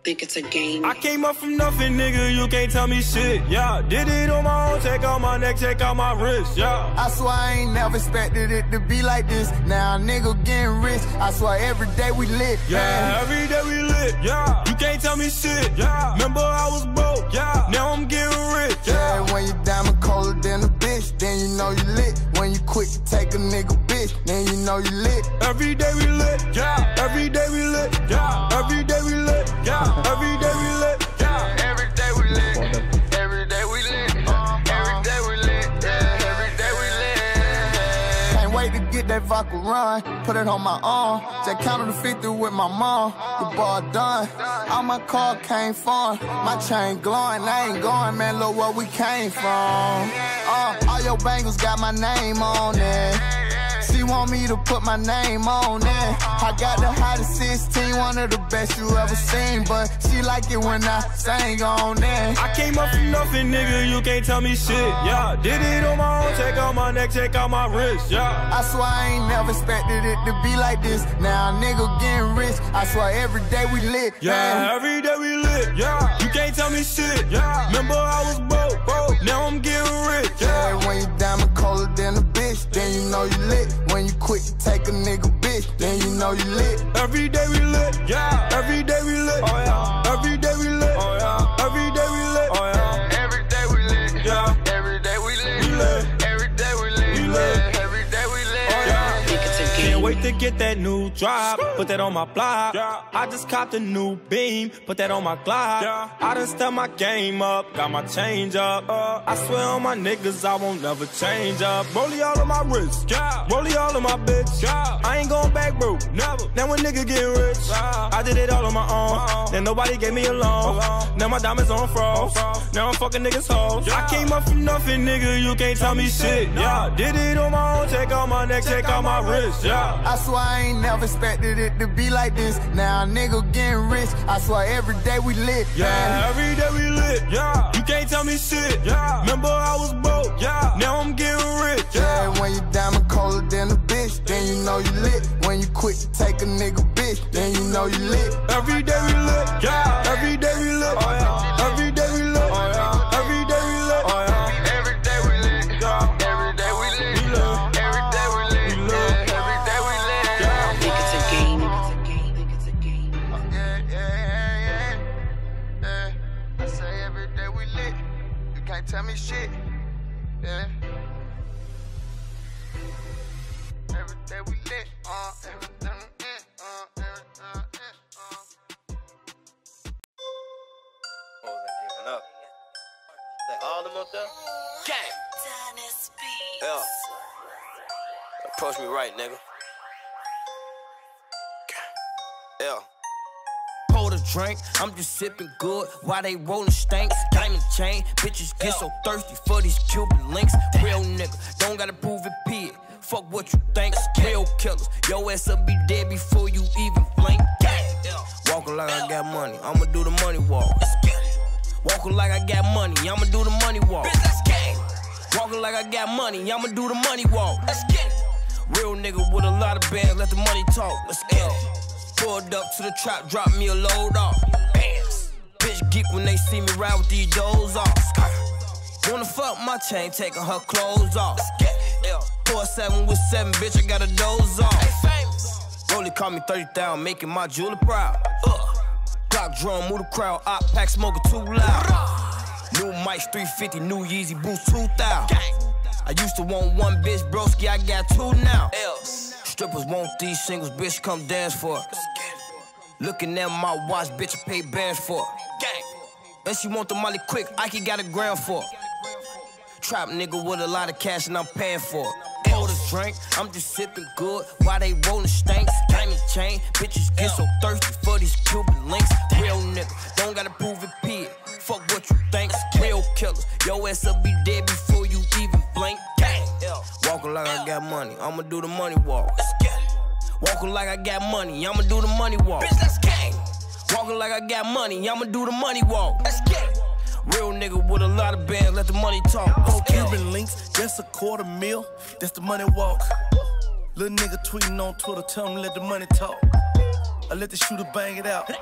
think it's a game. I came up from nothing, nigga, you can't tell me shit, yeah. Did it on my own, take out my neck, take out my wrist, yeah. I swear I ain't never expected it to be like this. Now a nigga getting rich, I swear every day we lit, yeah. Every day we lit, yeah. You can't tell me shit, yeah. Remember I was broke, yeah. Now I'm getting rich, yeah. When you diamond colder than a bitch, then you know you lit. When you quick to take a nigga bitch, then you know you lit. Every day we lit, yeah. Every day we lit, yeah. Every day we lit, yeah. Every day we lit, yeah. Every day we lit. Every day we lit. Every day we lit. Yeah. Every day we lit. Can't wait to get that vodka run. Put it on my arm. Just counted the 50 with my mom. The ball done. All my car came from. My chain glowing. I ain't going, man. Look where we came from. All your bangles got my name on it. She want me to put my name on it. I got the hottest 16, one of the best you ever seen. But she like it when I sang on it. I came up from nothing, nigga, you can't tell me shit, yeah. Did it on my own, take out my neck, take out my wrist, yeah. I swear I ain't never expected it to be like this. Now a nigga getting rich, I swear every day we lit, yeah. Man. Every day we lit, yeah. You can't tell me shit, yeah. Remember I was broke, now I'm getting rich, yeah. When you diamond colder than a bitch, then you know you lit. When you quick to take a nigga bitch, then you know you lit. Every day we lit, yeah. Every day we lit, oh yeah. Every day we lit, oh yeah. Every day we lit, oh yeah. Every day we lit, yeah. Every day we lit, we lit. Every day we lit, we lit. Every day we lit, oh yeah. Think it's a game. Can't wait to get that new drop, put that on my block, yeah. I just copped a new beam, put that on my Glock, yeah. I done stepped my game up, got my change up, I swear on my niggas I won't never change up. Rollie all of my wrist, yeah. Rollie all of my bitch, yeah. I ain't going back broke, never. Now a nigga getting rich, yeah. I did it all on my own, then nobody gave me a loan. Now my diamonds on froze, now I'm fucking niggas hoes, yeah. I came up from nothing, nigga, you can't tell me shit, yeah. Did it on my own, take out my neck, take out my wrist, yeah. I swear I ain't never expected it to be like this. Now a nigga getting rich, I swear every day we lit, yeah. Every day we lit, yeah. You can't tell me shit, yeah. Remember I was broke, yeah. Now I'm getting rich, yeah. When you diamond colder than a bitch, then you know you lit. When you quick to take a nigga bitch, then you know you lit. Every day we lit, yeah. Every day we lit, oh yeah. Every day we lit, oh yeah. Every day we lit, oh yeah. Every day we lit, yeah. Every day we lit, we lit. Every day we lit, we lit. Every day we lit, yeah. I think it's a game. It's a game. Yeah. I say every day we lit. You can't tell me shit, yeah. Every day we lit, every day we lit, Oh, they're giving up. That all them up there? Gang! Yeah. Approach me right, nigga. Yeah. Pour the drink, I'm just sipping good while they rolling stanks. Diamond chain, bitches get so thirsty for these Cuban links. Real nigga, don't gotta prove it, pig. Fuck what you think, real killers. Your ass will be dead before you even blink. Walking like I got money, I'ma do the money walk. Walking like I got money, I'ma do the money walk. Walking like I got money, I'ma do the money walk. Real nigga with a lot of bands, let the money talk. Let's get it. Pulled up to the trap, drop me a load off. Bitch geek when they see me ride with these doors off. Wanna fuck my chain, taking her clothes off. 4-7 with 7, bitch, I got a doze off. Rollie call me 30,000, making my jeweler proud. Clock drum, move the crowd, op pack smoking too loud. New mics 350, new Yeezy boots 2,000. I used to want one bitch, broski, I got two now. Strippers want these singles, bitch, come dance for it. Looking at my watch, bitch, I pay bands for it. And she want the molly quick, Ike got a gram for it. Trap nigga with a lot of cash and I'm paying for it. Pour the drink, I'm just sipping good while they rolling stanks. Diamond chain, bitches get so thirsty for these Cuban links. Real nigga, don't gotta prove it, pig. Fuck what you think, real killers. Your ass will be dead before you even blink. Walking like I got money, I'ma do the money walk. Walking like I got money, I'ma do the money walk. Walking like I got money, I'ma do the money walk. Real nigga with a lot of bands, let the money talk. Oh, Cuban links, just $250,000, that's the money walk. Little nigga tweeting on Twitter, tell him let the money talk. I let the shooter bang it out.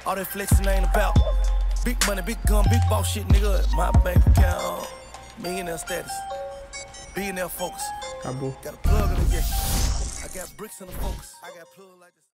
All that flexing ain't about big money, big gun, big boss shit, nigga. My bank account, millionaire status, billionaire focus. Acabou. Got a plug in the game. I got bricks in the focus. I got plug like this.